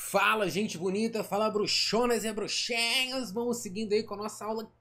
Fala, gente bonita, fala bruxonas e bruxinhas. Vamos seguindo aí com a nossa aula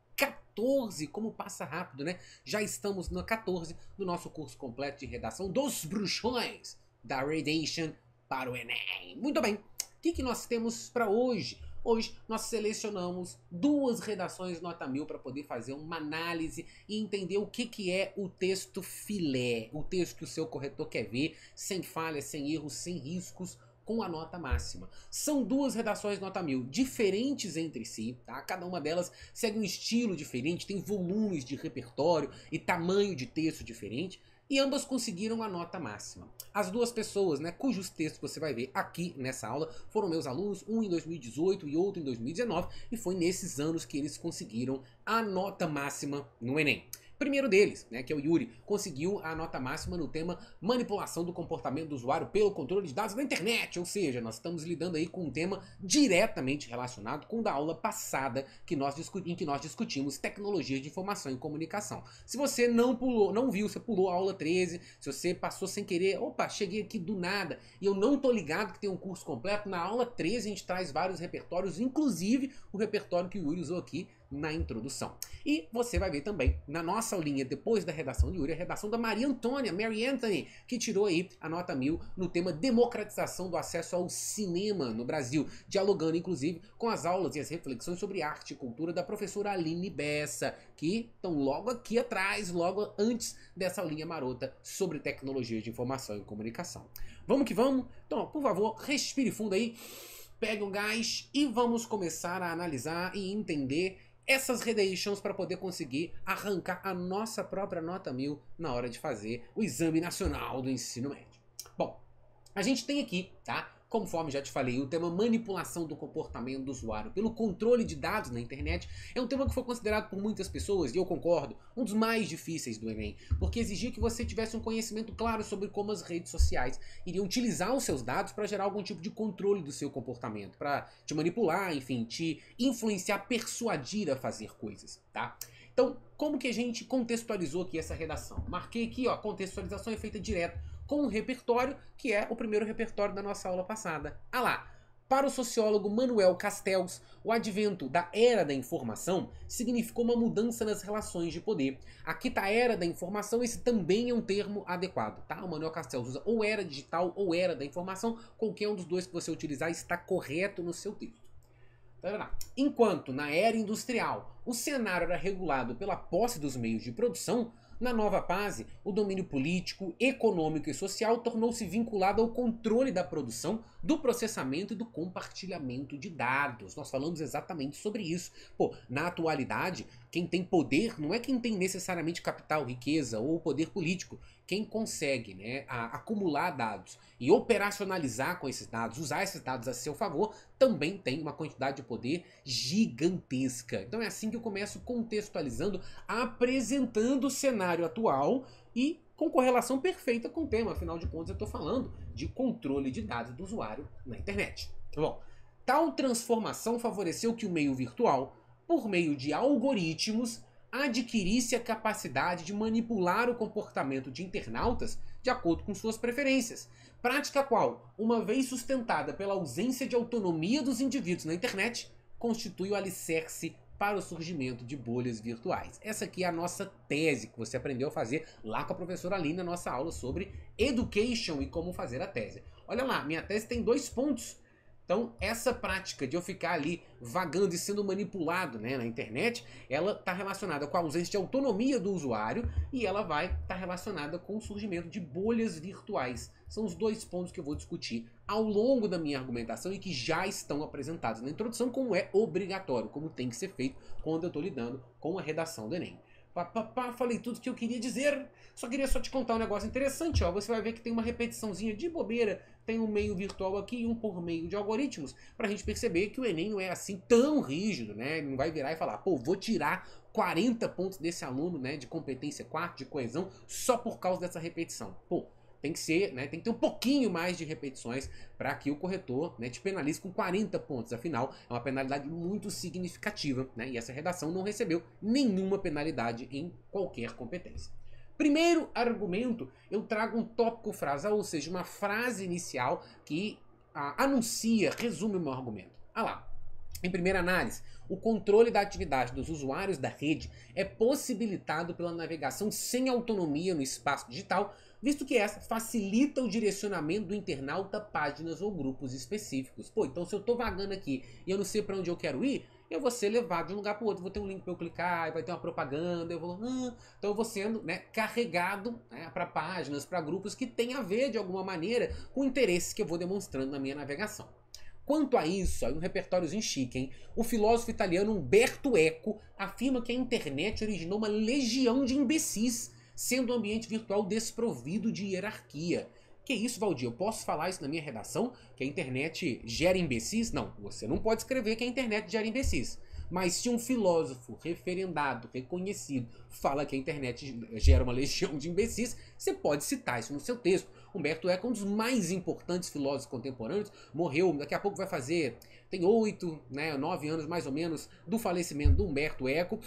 14. Como passa rápido, né? Já estamos na 14 do nosso curso completo de redação dos bruxões da Radiation para o Enem. Muito bem, o que nós temos para hoje? Hoje nós selecionamos duas redações nota 1000 para poder fazer uma análise e entender o que é o texto filé, o texto que o seu corretor quer ver, sem falhas, sem erros, sem riscos, com a nota máxima. São duas redações nota 1000, diferentes entre si, tá? Cada uma delas segue um estilo diferente, tem volumes de repertório e tamanho de texto diferente, e ambas conseguiram a nota máxima. As duas pessoas, né, cujos textos você vai ver aqui nessa aula, foram meus alunos, um em 2018 e outro em 2019, e foi nesses anos que eles conseguiram a nota máxima no Enem. O primeiro deles, né, que é o Yuri, conseguiu a nota máxima no tema manipulação do comportamento do usuário pelo controle de dados na internet, ou seja, nós estamos lidando aí com um tema diretamente relacionado com o da aula passada em que nós discutimos tecnologias de informação e comunicação. Se você não viu, você pulou a aula 13, se você passou sem querer, opa, cheguei aqui do nada e eu não tô ligado que tem um curso completo, na aula 13 a gente traz vários repertórios, inclusive o repertório que o Yuri usou aqui na introdução. E você vai ver também na nossa aulinha, depois da redação de Yuri, a redação da Maria Antônia, Mary Anthony, que tirou aí a nota 1000 no tema democratização do acesso ao cinema no Brasil, dialogando inclusive com as aulas e as reflexões sobre arte e cultura da professora Aline Bessa, que estão logo aqui atrás, logo antes dessa aulinha marota sobre tecnologias de informação e comunicação. Vamos que vamos? Então, por favor, respire fundo aí, pegue um gás e vamos começar a analisar e entender essas redations para poder conseguir arrancar a nossa própria nota 1000 na hora de fazer o Exame Nacional do Ensino Médio. Bom, a gente tem aqui, tá? Conforme já te falei, o tema manipulação do comportamento do usuário pelo controle de dados na internet é um tema que foi considerado por muitas pessoas, e eu concordo, um dos mais difíceis do Enem, porque exigia que você tivesse um conhecimento claro sobre como as redes sociais iriam utilizar os seus dados para gerar algum tipo de controle do seu comportamento, para te manipular, enfim, te influenciar, persuadir a fazer coisas, tá? Então, como que a gente contextualizou aqui essa redação? Marquei aqui, ó, contextualização é feita direto com um repertório que é o primeiro repertório da nossa aula passada. Ah lá! Para o sociólogo Manuel Castells, o advento da Era da Informação significou uma mudança nas relações de poder. Aqui tá a Era da Informação, esse também é um termo adequado, tá? O Manuel Castells usa ou Era Digital ou Era da Informação, qualquer um dos dois que você utilizar está correto no seu texto. Enquanto na era industrial o cenário era regulado pela posse dos meios de produção, na nova fase o domínio político, econômico e social tornou-se vinculado ao controle da produção, do processamento e do compartilhamento de dados. Nós falamos exatamente sobre isso. Pô, na atualidade, quem tem poder não é quem tem necessariamente capital, riqueza ou poder político. Quem consegue, né, acumular dados e operacionalizar com esses dados, usar esses dados a seu favor, também tem uma quantidade de poder gigantesca. Então é assim que eu começo contextualizando, apresentando o cenário atual e com correlação perfeita com o tema. Afinal de contas, eu estou falando de controle de dados do usuário na internet. Bom, tal transformação favoreceu que o meio virtual, por meio de algoritmos, adquirisse a capacidade de manipular o comportamento de internautas de acordo com suas preferências. Prática qual, uma vez sustentada pela ausência de autonomia dos indivíduos na internet, constitui o alicerce para o surgimento de bolhas virtuais. Essa aqui é a nossa tese que você aprendeu a fazer lá com a professora Aline na nossa aula sobre education e como fazer a tese. Olha lá, minha tese tem 2 pontos. Então, essa prática de eu ficar ali vagando e sendo manipulado, né, na internet, ela está relacionada com a ausência de autonomia do usuário e ela vai estar relacionada com o surgimento de bolhas virtuais. São os 2 pontos que eu vou discutir ao longo da minha argumentação e que já estão apresentados na introdução, como é obrigatório, como tem que ser feito quando eu estou lidando com a redação do Enem. Falei tudo que eu queria dizer, queria te contar um negócio interessante, ó. Você vai ver que tem uma repetiçãozinha de bobeira, tem um meio virtual aqui e um por meio de algoritmos, pra gente perceber que o Enem não é assim tão rígido, né? Ele não vai virar e falar, pô, vou tirar 40 pontos desse aluno, né, de competência 4, de coesão, só por causa dessa repetição. Pô, tem que ser, né, tem que ter um pouquinho mais de repetições para que o corretor, né, te penalize com 40 pontos. Afinal, é uma penalidade muito significativa, né, e essa redação não recebeu nenhuma penalidade em qualquer competência. Primeiro argumento, eu trago um tópico frasal, ou seja, uma frase inicial que anuncia, resume o meu argumento. Ah lá. Em primeira análise, o controle da atividade dos usuários da rede é possibilitado pela navegação sem autonomia no espaço digital, visto que essa facilita o direcionamento do internauta a páginas ou grupos específicos. Pô, então se eu tô vagando aqui e eu não sei para onde eu quero ir, eu vou ser levado de um lugar para o outro, vou ter um link para eu clicar, vai ter uma propaganda, então eu vou sendo, né, carregado, né, para páginas, para grupos que tem a ver de alguma maneira com interesses que eu vou demonstrando na minha navegação. Quanto a isso, aí um repertóriozinho chique, hein? O filósofo italiano Umberto Eco afirma que a internet originou uma legião de imbecis, sendo um ambiente virtual desprovido de hierarquia. Que isso, Valdir? Eu posso falar isso na minha redação? Que a internet gera imbecis? Não, você não pode escrever que a internet gera imbecis. Mas se um filósofo referendado, reconhecido, fala que a internet gera uma legião de imbecis, você pode citar isso no seu texto. Humberto Eco é um dos mais importantes filósofos contemporâneos, morreu, daqui a pouco vai fazer, tem 8, 9 anos mais ou menos do falecimento do Humberto Eco.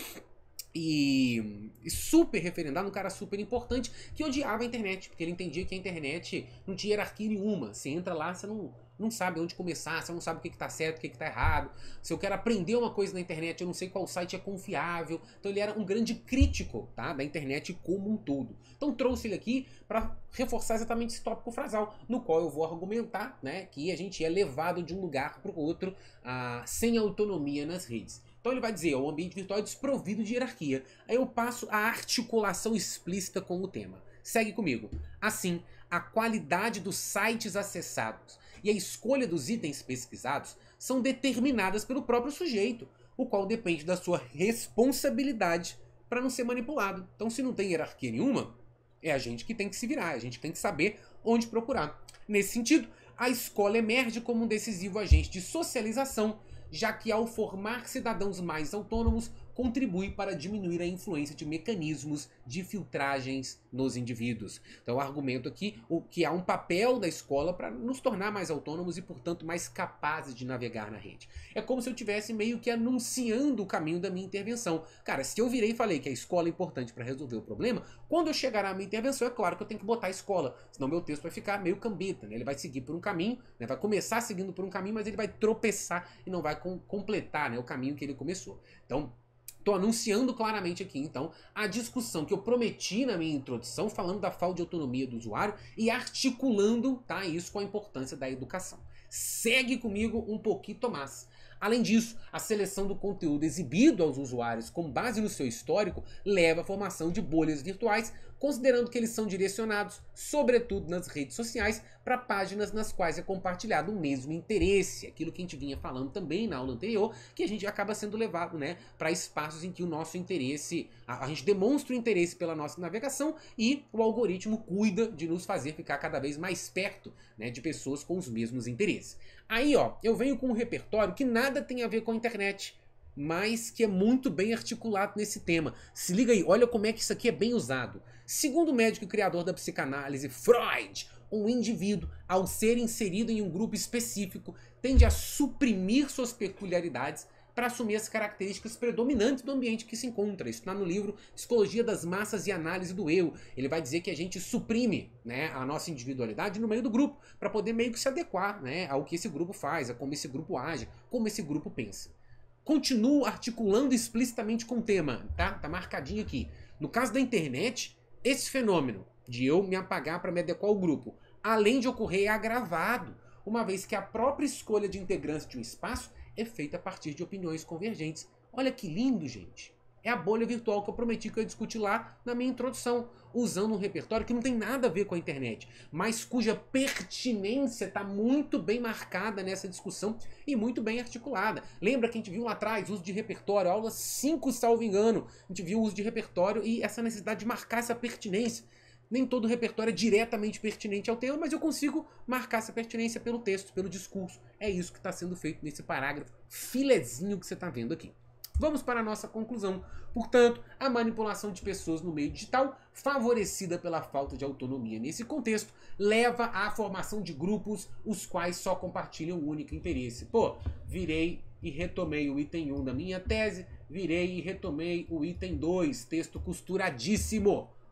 E super referendado, um cara super importante que odiava a internet, porque ele entendia que a internet não tinha hierarquia nenhuma. Você entra lá, você não sabe onde começar, você não sabe o que tá certo, o que tá errado. Se eu quero aprender uma coisa na internet, eu não sei qual site é confiável. Então ele era um grande crítico, tá, da internet como um todo. Então trouxe ele aqui para reforçar exatamente esse tópico frasal, no qual eu vou argumentar, né, que a gente é levado de um lugar para o outro sem autonomia nas redes. Então ele vai dizer, o ambiente virtual é desprovido de hierarquia. Aí eu passo a articulação explícita com o tema. Segue comigo. Assim, a qualidade dos sites acessados e a escolha dos itens pesquisados são determinadas pelo próprio sujeito, o qual depende da sua responsabilidade para não ser manipulado. Então se não tem hierarquia nenhuma, é a gente que tem que se virar, a gente tem que saber onde procurar. Nesse sentido, a escola emerge como um decisivo agente de socialização, já que ao formar cidadãos mais autônomos, contribui para diminuir a influência de mecanismos de filtragens nos indivíduos. Então eu argumento aqui que há um papel da escola para nos tornar mais autônomos e, portanto, mais capazes de navegar na rede. É como se eu estivesse meio que anunciando o caminho da minha intervenção. Cara, se eu virei e falei que a escola é importante para resolver o problema, quando eu chegar à minha intervenção, é claro que eu tenho que botar a escola, senão meu texto vai ficar meio cambeta, né? Ele vai seguir por um caminho, né? Vai começar seguindo por um caminho, mas ele vai tropeçar e não vai completar, né, o caminho que ele começou. Então, estou anunciando claramente aqui, então, a discussão que eu prometi na minha introdução, falando da falta de autonomia do usuário e articulando, tá, isso com a importância da educação. Segue comigo um pouquinho, Tomás. Além disso, a seleção do conteúdo exibido aos usuários com base no seu histórico leva à formação de bolhas virtuais, considerando que eles são direcionados, sobretudo nas redes sociais, para páginas nas quais é compartilhado o mesmo interesse. Aquilo que a gente vinha falando também na aula anterior, que a gente acaba sendo levado, né, para espaços em que o nosso interesse, a gente demonstra o interesse pela nossa navegação e o algoritmo cuida de nos fazer ficar cada vez mais perto, né, de pessoas com os mesmos interesses. Aí, ó, eu venho com um repertório que nada tem a ver com a internet, mas que é muito bem articulado nesse tema. Se liga aí, olha como é que isso aqui é bem usado. Segundo o médico e criador da psicanálise, Freud, um indivíduo, ao ser inserido em um grupo específico, tende a suprimir suas peculiaridades para assumir as características predominantes do ambiente que se encontra. Isso está no livro Psicologia das Massas e Análise do Eu. Ele vai dizer que a gente suprime, né, a nossa individualidade no meio do grupo, para poder meio que se adequar, né, ao que esse grupo faz, a como esse grupo age, como esse grupo pensa. Continuo articulando explicitamente com o tema, tá? Tá marcadinho aqui. No caso da internet, esse fenômeno de eu me apagar para me adequar ao grupo, além de ocorrer, é agravado, uma vez que a própria escolha de integrantes de um espaço é feita a partir de opiniões convergentes. Olha que lindo, gente. É a bolha virtual que eu prometi que eu ia discutir lá na minha introdução, usando um repertório que não tem nada a ver com a internet, mas cuja pertinência está muito bem marcada nessa discussão e muito bem articulada. Lembra que a gente viu lá atrás o uso de repertório, aula 5, salvo engano, a gente viu o uso de repertório e essa necessidade de marcar essa pertinência. Nem todo repertório é diretamente pertinente ao tema, mas eu consigo marcar essa pertinência pelo texto, pelo discurso. É isso que está sendo feito nesse parágrafo filezinho que você está vendo aqui. Vamos para a nossa conclusão. Portanto, a manipulação de pessoas no meio digital, favorecida pela falta de autonomia nesse contexto, leva à formação de grupos os quais só compartilham um único interesse. Pô, virei e retomei o item 1 da minha tese, virei e retomei o item 2, texto costuradíssimo.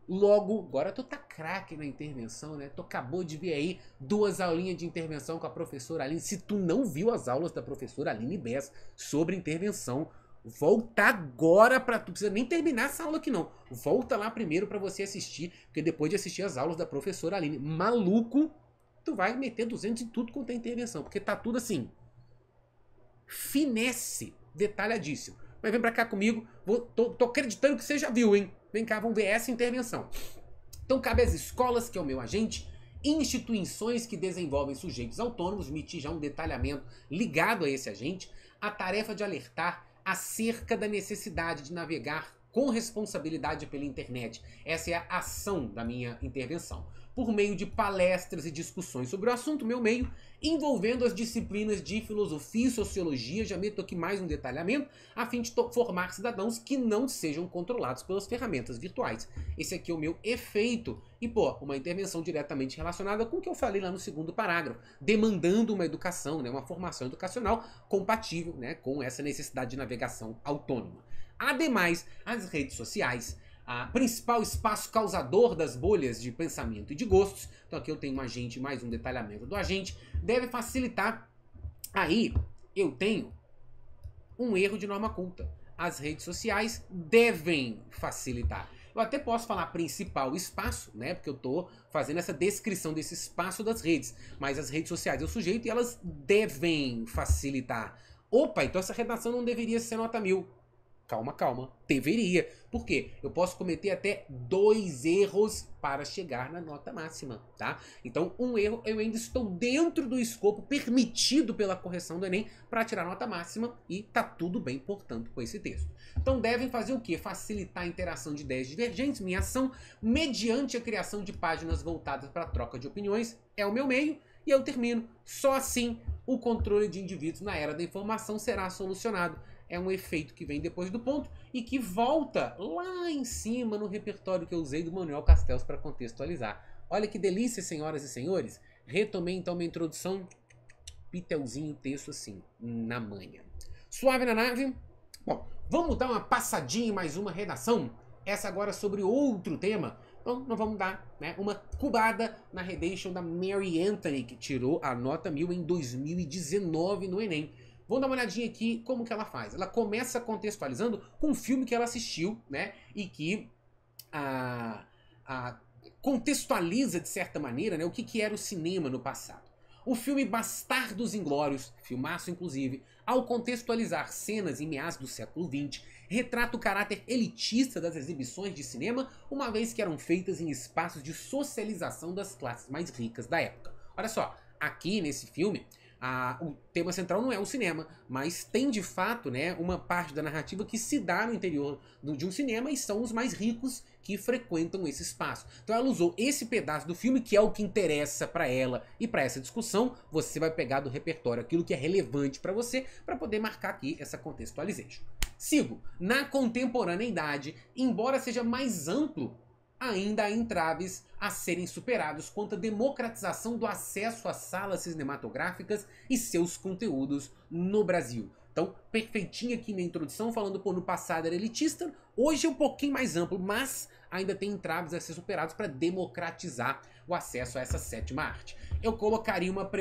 Logo, agora tu tá craque na intervenção, né? Tu acabou de ver aí 2 aulinhas de intervenção com a professora Aline. Se tu não viu as aulas da professora Aline Bess sobre intervenção, volta agora pra tu. Não precisa nem terminar essa aula aqui não. Volta lá primeiro pra você assistir, porque depois de assistir as aulas da professora Aline, maluco, tu vai meter 200 em tudo quanto é intervenção, porque tá tudo assim, finesse, detalhadíssimo. Mas vem pra cá comigo, tô acreditando que você já viu, hein? Vem cá, vamos ver essa intervenção. Então cabe às escolas, que é o meu agente, instituições que desenvolvem sujeitos autônomos, emitir já um detalhamento ligado a esse agente, a tarefa de alertar acerca da necessidade de navegar com responsabilidade pela internet. Essa é a ação da minha intervenção. Por meio de palestras e discussões sobre o assunto, meu meio, envolvendo as disciplinas de filosofia e sociologia, já meto aqui mais um detalhamento, a fim de formar cidadãos que não sejam controlados pelas ferramentas virtuais. Esse aqui é o meu efeito. E, pô, uma intervenção diretamente relacionada com o que eu falei lá no 2º parágrafo, demandando uma educação, né, uma formação educacional compatível, né, com essa necessidade de navegação autônoma. Ademais, as redes sociais, a principal espaço causador das bolhas de pensamento e de gostos, então aqui eu tenho um agente, mais um detalhamento do agente, deve facilitar. Aí eu tenho um erro de norma culta. As redes sociais devem facilitar. Eu até posso falar principal espaço, né? Porque eu tô fazendo essa descrição desse espaço das redes. Mas as redes sociais é o sujeito e elas devem facilitar. Opa, então essa redação não deveria ser nota 1000. Calma, calma. Deveria. Por quê? Eu posso cometer até 2 erros para chegar na nota máxima, tá? Então, um erro, eu ainda estou dentro do escopo permitido pela correção do Enem para tirar nota máxima e tá tudo bem, portanto, com esse texto. Então, devem fazer o quê? Facilitar a interação de ideias divergentes, minha ação, mediante a criação de páginas voltadas para a troca de opiniões, é o meu meio, e eu termino. Só assim, o controle de indivíduos na era da informação será solucionado. É um efeito que vem depois do ponto e que volta lá em cima no repertório que eu usei do Manuel Castells para contextualizar. Olha que delícia, senhoras e senhores. Retomei então minha introdução, pitelzinho texto assim, na manha. Suave na nave? Bom, vamos dar uma passadinha em mais uma redação? Essa agora sobre outro tema. Então, nós vamos dar, né, uma cubada na redaction da Mary Anthony, que tirou a nota 1000 em 2019 no Enem. Vamos dar uma olhadinha aqui como que ela faz. Ela começa contextualizando com um filme que ela assistiu, né? E que contextualiza, de certa maneira, né, o que era o cinema no passado. O filme Bastardos Inglórios, filmaço inclusive, ao contextualizar cenas em meados do século XX, retrata o caráter elitista das exibições de cinema, uma vez que eram feitas em espaços de socialização das classes mais ricas da época. Olha só, aqui nesse filme, o tema central não é o cinema, mas tem de fato, né, uma parte da narrativa que se dá no interior de um cinema e são os mais ricos que frequentam esse espaço. Então ela usou esse pedaço do filme, que é o que interessa para ela e para essa discussão. Você vai pegar do repertório aquilo que é relevante para você, para poder marcar aqui essa contextualization. Sigo. Na contemporaneidade, embora seja mais amplo, ainda há entraves a serem superados quanto à democratização do acesso às salas cinematográficas e seus conteúdos no Brasil. Então, perfeitinho aqui minha introdução, falando no passado era elitista, hoje é um pouquinho mais amplo, mas ainda tem entraves a ser superados para democratizar o acesso a essa 7ª arte. Eu colocaria uma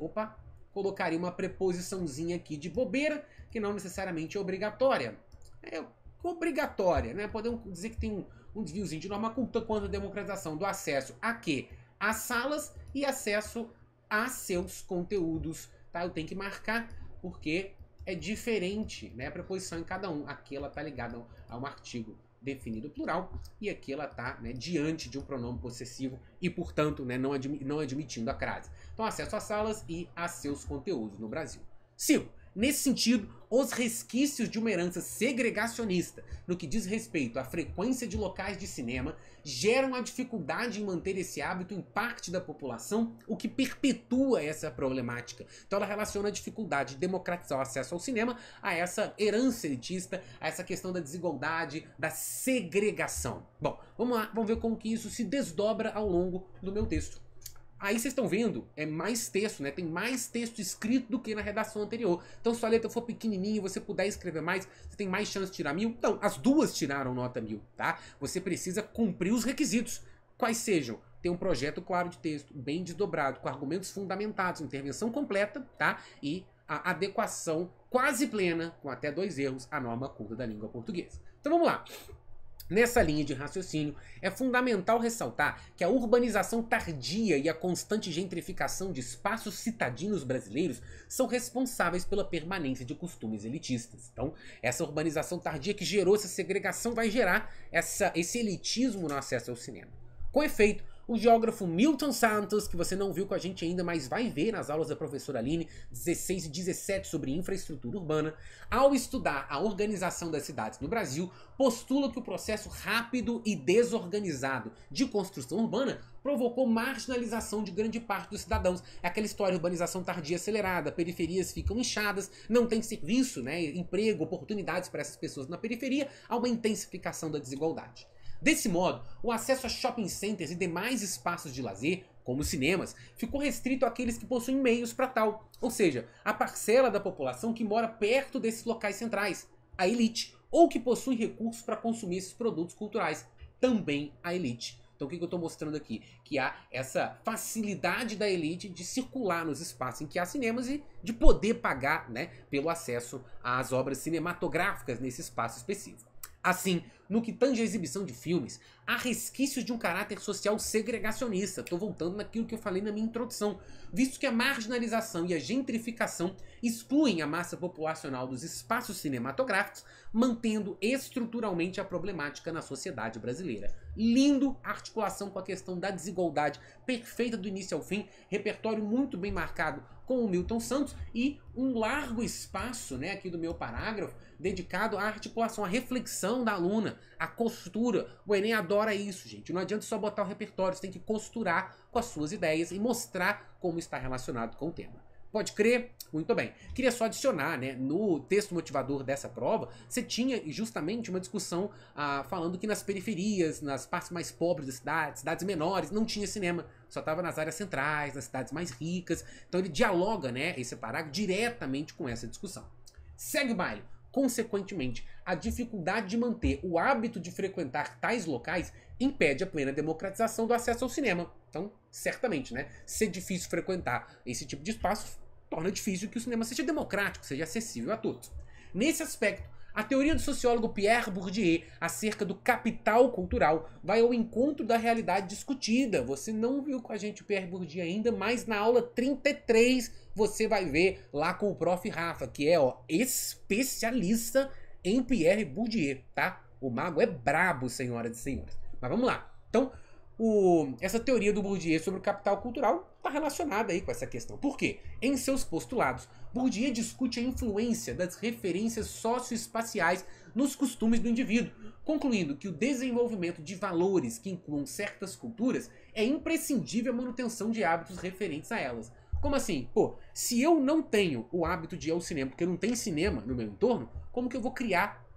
preposiçãozinha aqui de bobeira, que não necessariamente é obrigatória. É obrigatória, né? Podemos dizer que tem um desviozinho de norma culta quanto à democratização do acesso a quê? Às salas e acesso a seus conteúdos, tá? Eu tenho que marcar porque é diferente, né, a preposição em cada um. Aqui ela tá ligada a um artigo definido plural e aqui ela tá, né, diante de um pronome possessivo e, portanto, né, não admitindo a crase. Então, acesso às salas e a seus conteúdos no Brasil. 5. Nesse sentido, os resquícios de uma herança segregacionista no que diz respeito à frequência de locais de cinema geram a dificuldade em manter esse hábito em parte da população, o que perpetua essa problemática. Então ela relaciona a dificuldade de democratizar o acesso ao cinema a essa herança elitista, a essa questão da desigualdade, da segregação. Bom, vamos lá, vamos ver como que isso se desdobra ao longo do meu texto. Aí vocês estão vendo, é mais texto, né? Tem mais texto escrito do que na redação anterior. Então se a letra for pequenininha e você puder escrever mais, você tem mais chance de tirar 1000. Então, as duas tiraram nota 1000, tá? Você precisa cumprir os requisitos. Quais sejam? Ter um projeto claro de texto, bem desdobrado, com argumentos fundamentados, intervenção completa, tá? E a adequação quase plena, com até 2 erros, à norma culta da língua portuguesa. Então vamos lá. Nessa linha de raciocínio, é fundamental ressaltar que a urbanização tardia e a constante gentrificação de espaços citadinos brasileiros são responsáveis pela permanência de costumes elitistas. Então, essa urbanização tardia que gerou essa segregação vai gerar esse elitismo no acesso ao cinema. Com efeito, o geógrafo Milton Santos, que você não viu com a gente ainda, mas vai ver nas aulas da professora Aline, 16 e 17 sobre infraestrutura urbana, ao estudar a organização das cidades no Brasil, postula que o processo rápido e desorganizado de construção urbana provocou marginalização de grande parte dos cidadãos. É aquela história de urbanização tardia acelerada, periferias ficam inchadas, não tem serviço, né, emprego, oportunidades para essas pessoas na periferia, há uma intensificação da desigualdade. Desse modo, o acesso a shopping centers e demais espaços de lazer, como cinemas, ficou restrito àqueles que possuem meios para tal, ou seja, a parcela da população que mora perto desses locais centrais, a elite, ou que possui recursos para consumir esses produtos culturais, também a elite. Então o que eu estou mostrando aqui? Que há essa facilidade da elite de circular nos espaços em que há cinemas e de poder pagar, né, pelo acesso às obras cinematográficas nesse espaço específico. Assim, no que tange à exibição de filmes, há resquícios de um caráter social segregacionista. Estou voltando naquilo que eu falei na minha introdução, visto que a marginalização e a gentrificação excluem a massa populacional dos espaços cinematográficos, mantendo estruturalmente a problemática na sociedade brasileira. Lindo a articulação com a questão da desigualdade perfeita do início ao fim, repertório muito bem marcado com o Milton Santos e um largo espaço, né, aqui do meu parágrafo, dedicado à articulação, à reflexão da aluna, à costura. O Enem adora isso, gente. Não adianta só botar o repertório, você tem que costurar com as suas ideias e mostrar como está relacionado com o tema. Pode crer? Muito bem. Queria só adicionar, né, no texto motivador dessa prova, você tinha justamente uma discussão falando que nas periferias, nas partes mais pobres da cidade, cidades menores, não tinha cinema. Só estava nas áreas centrais, nas cidades mais ricas. Então ele dialoga, né, esse parágrafo diretamente com essa discussão. Segue o baile. Consequentemente, a dificuldade de manter o hábito de frequentar tais locais impede a plena democratização do acesso ao cinema. Então, certamente, né, ser difícil frequentar esse tipo de espaço torna difícil que o cinema seja democrático, seja acessível a todos. Nesse aspecto, a teoria do sociólogo Pierre Bourdieu acerca do capital cultural vai ao encontro da realidade discutida. Você não viu com a gente o Pierre Bourdieu ainda, mas na aula 33 você vai ver lá com o prof. Rafa, que é especialista em Pierre Bourdieu, tá? O mago é brabo, senhoras e senhores. Mas vamos lá. Então, essa teoria do Bourdieu sobre o capital cultural está relacionada aí com essa questão. Por quê? Em seus postulados, Bourdieu discute a influência das referências socioespaciais nos costumes do indivíduo, concluindo que o desenvolvimento de valores que incluam certas culturas é imprescindível à manutenção de hábitos referentes a elas. Como assim? Pô, se eu não tenho o hábito de ir ao cinema, porque não tem cinema no meu entorno, como que eu vou criar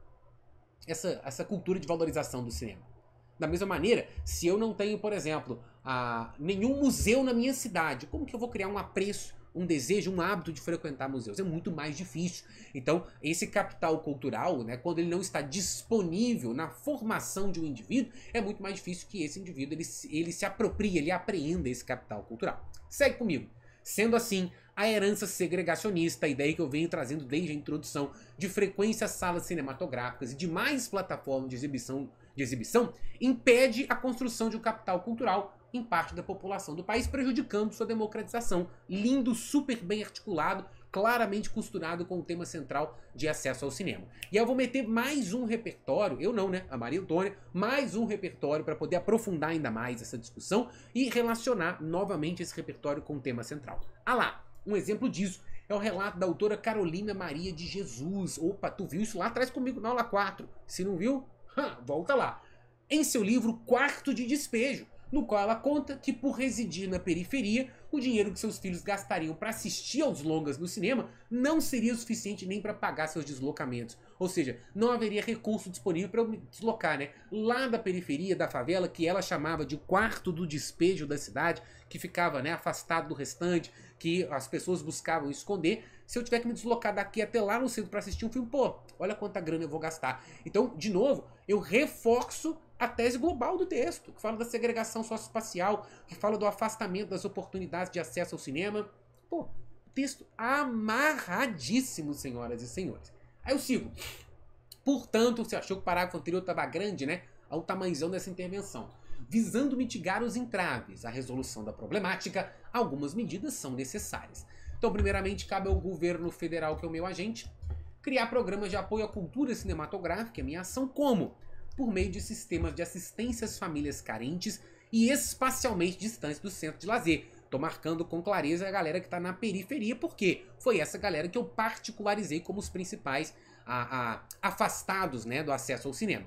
essa cultura de valorização do cinema? Da mesma maneira, se eu não tenho, por exemplo, nenhum museu na minha cidade, como que eu vou criar um apreço, um desejo, um hábito de frequentar museus? É muito mais difícil. Então, esse capital cultural, né, quando ele não está disponível na formação de um indivíduo, é muito mais difícil que esse indivíduo ele se aproprie, ele apreenda esse capital cultural. Segue comigo. Sendo assim, a herança segregacionista, a ideia que eu venho trazendo desde a introdução, de frequência às salas cinematográficas e de mais plataformas de exibição, impede a construção de um capital cultural em parte da população do país, prejudicando sua democratização. Lindo, super bem articulado, claramente costurado com o tema central de acesso ao cinema. E eu vou meter mais um repertório, eu não, né, a Maria Antônia, mais um repertório para poder aprofundar ainda mais essa discussão e relacionar novamente esse repertório com o tema central. Ah lá, um exemplo disso é o relato da autora Carolina Maria de Jesus. Opa, tu viu isso lá atrás comigo na aula 4. Se não viu, volta lá. Em seu livro Quarto de Despejo, no qual ela conta que por residir na periferia, o dinheiro que seus filhos gastariam para assistir aos longas no cinema não seria suficiente nem para pagar seus deslocamentos. Ou seja, não haveria recurso disponível para eu me deslocar, né? Lá da periferia, da favela, que ela chamava de quarto do despejo da cidade, que ficava, né, afastado do restante, que as pessoas buscavam esconder. Se eu tiver que me deslocar daqui até lá no centro para assistir um filme, pô, olha quanta grana eu vou gastar. Então, de novo, eu reforço a tese global do texto, que fala da segregação socioespacial, que fala do afastamento das oportunidades de acesso ao cinema. Pô, texto amarradíssimo, senhoras e senhores. Aí eu sigo. Portanto, você achou que o parágrafo anterior estava grande, né? Ao tamanhozão dessa intervenção. Visando mitigar os entraves à resolução da problemática, algumas medidas são necessárias. Então, primeiramente, cabe ao governo federal, que é o meu agente, criar programas de apoio à cultura cinematográfica, a minha ação, como? Por meio de sistemas de assistência às famílias carentes e espacialmente distantes do centro de lazer. Tô marcando com clareza a galera que está na periferia, porque foi essa galera que eu particularizei como os principais afastados, né, do acesso ao cinema.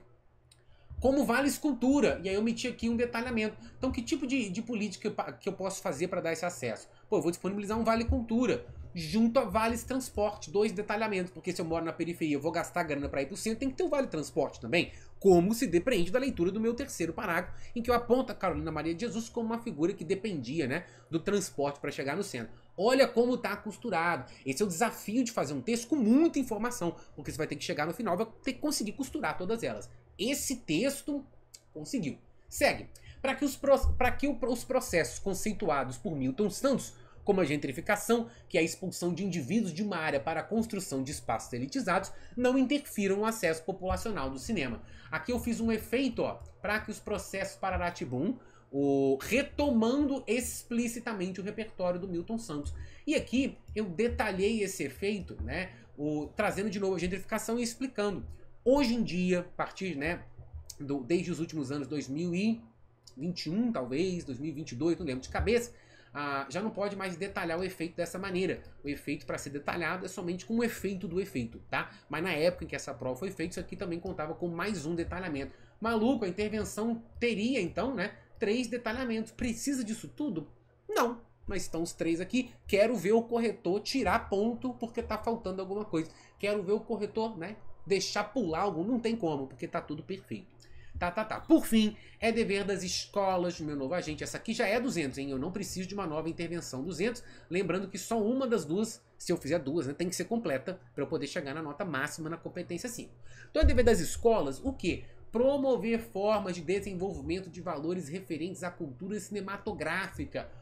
Como vale escultura, e aí eu meti aqui um detalhamento. Então, que tipo de política que eu posso fazer para dar esse acesso? Pô, eu vou disponibilizar um vale cultura junto a vales transporte, 2 detalhamentos, porque se eu moro na periferia eu vou gastar grana para ir pro centro, tem que ter um vale transporte também, como se depreende da leitura do meu terceiro parágrafo, em que eu aponto a Carolina Maria de Jesus como uma figura que dependia, né, do transporte para chegar no centro. Olha como tá costurado. Esse é o desafio de fazer um texto com muita informação, porque você vai ter que chegar no final, vai ter que conseguir costurar todas elas. Esse texto conseguiu. Segue. Para que os processos conceituados por Milton Santos, como a gentrificação, que é a expulsão de indivíduos de uma área para a construção de espaços elitizados, não interfiram no acesso populacional do cinema. Aqui eu fiz um efeito, para que os processos Pararatibum, retomando explicitamente o repertório do Milton Santos. E aqui eu detalhei esse efeito, né, trazendo de novo a gentrificação e explicando. Hoje em dia, a partir, né, desde os últimos anos, 2021 talvez, 2022, não lembro de cabeça, já não pode mais detalhar o efeito dessa maneira. O efeito, para ser detalhado, é somente com o efeito do efeito, tá? Mas na época em que essa prova foi feita, isso aqui também contava com mais um detalhamento. Maluco, a intervenção teria, então, né, 3 detalhamentos. Precisa disso tudo? Não. Mas estão os 3 aqui. Quero ver o corretor tirar ponto porque tá faltando alguma coisa. Quero ver o corretor, né, deixar pular algum. Não tem como, porque tá tudo perfeito. Por fim, é dever das escolas do meu novo agente. Essa aqui já é 200, hein? Eu não preciso de uma nova intervenção 200. Lembrando que só uma das duas, se eu fizer 2, né, tem que ser completa para eu poder chegar na nota máxima na competência 5. Então é dever das escolas o quê? Promover formas de desenvolvimento de valores referentes à cultura cinematográfica,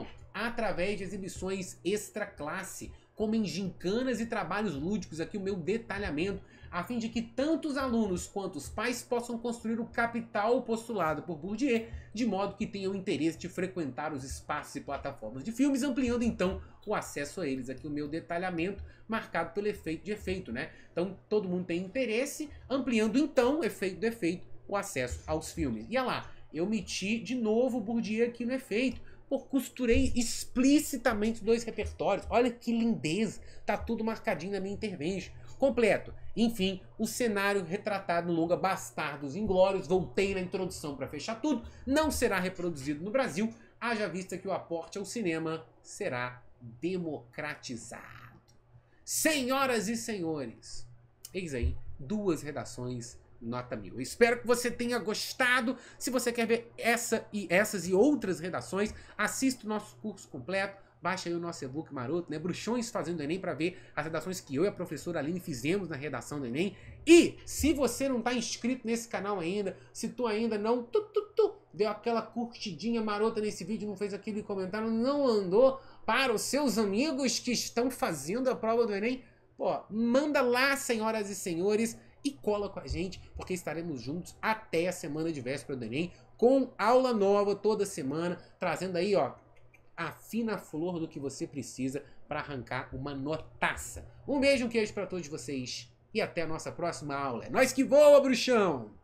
através de exibições extra classe, como em gincanas e trabalhos lúdicos, aqui o meu detalhamento, a fim de que tanto os alunos quanto os pais possam construir o capital postulado por Bourdieu, de modo que tenham interesse de frequentar os espaços e plataformas de filmes, ampliando então o acesso a eles. Aqui o meu detalhamento marcado pelo efeito de efeito, né? Então todo mundo tem interesse, ampliando então, efeito do efeito, o acesso aos filmes. E olha lá, eu meti de novo o Bourdieu aqui no efeito, costurei explicitamente 2 repertórios. Olha que lindeza, tá tudo marcadinho na minha intervention. Completo. Enfim, o cenário retratado no longa Bastardos Inglórios, voltei na introdução para fechar tudo, não será reproduzido no Brasil, haja vista que o aporte ao cinema será democratizado. Senhoras e senhores, eis aí 2 redações nota 1000. Eu espero que você tenha gostado. Se você quer ver essas e outras redações, assista o nosso curso completo. Baixa aí o nosso e-book maroto, né? Bruxões fazendo Enem, para ver as redações que eu e a professora Aline fizemos na redação do Enem. E se você não está inscrito nesse canal ainda, se tu ainda não deu aquela curtidinha marota nesse vídeo, não fez aquele comentário, não andou para os seus amigos que estão fazendo a prova do Enem, pô, manda lá, senhoras e senhores, e cola com a gente, porque estaremos juntos até a semana de véspera do Enem, com aula nova toda semana, trazendo aí, ó, a fina flor do que você precisa para arrancar uma notaça. Um beijo, um queijo para todos vocês e até a nossa próxima aula. É nóis que voa, bruxão!